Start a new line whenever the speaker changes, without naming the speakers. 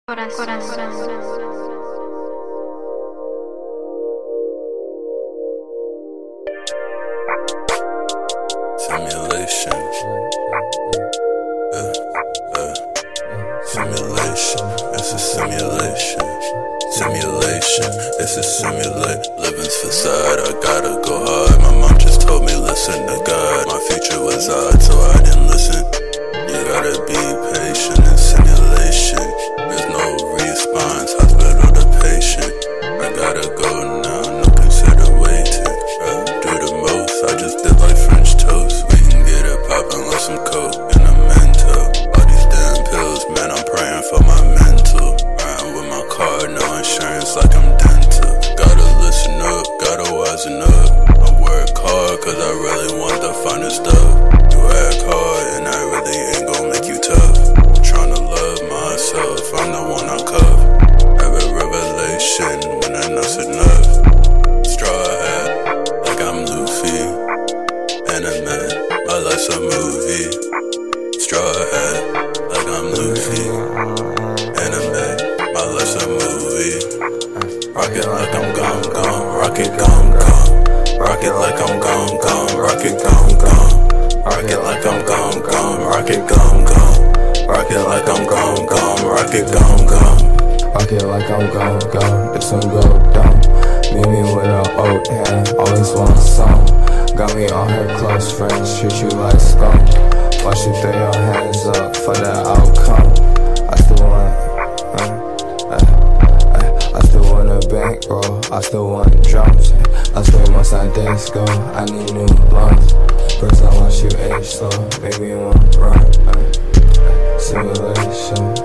Simulation. Simulation. It's a simulation. Simulation. It's a simulate. Living's facade. I gotta go hard. My mom just told me listen to God. My future was odd, so I didn't listen. You gotta be patient in simulation. There's no response. Hospital to patient. I gotta go now. No consider waiting. Do the most. I just did like French toast. We can get it poppin' like some coke and a mental. All these damn pills, man. I'm praying for my mental. Riding with my car, no insurance like I'm dental. Gotta listen up, gotta wisen up. I work hard cause I really want the finest stuff. You act hard and I really ain't gon' make you tough. I'm tryna love myself, I'm the one I cuff. Have a revelation when enough's enough. Straw hat, like I'm Luffy. Anime, my life's a movie. Straw hat, like I'm Luffy. Anime, my life's a movie. Rock it like I'm gum, rock it gum. Rock it like I'm gum, rock it gum. Rock it like I'm gum, rock it gum. Rock it like I'm gum, rock it gum.
Rock it like I'm gum, this one go dumb. Meet me with an old hand, always want some. Got me on her close friends, treat you like scum. Watch you throw your hands up for the outcome. I still want a bankroll, I still want drums. I spend most of days go, I need new lungs. First I watch you age slow, make me want run. Simulation.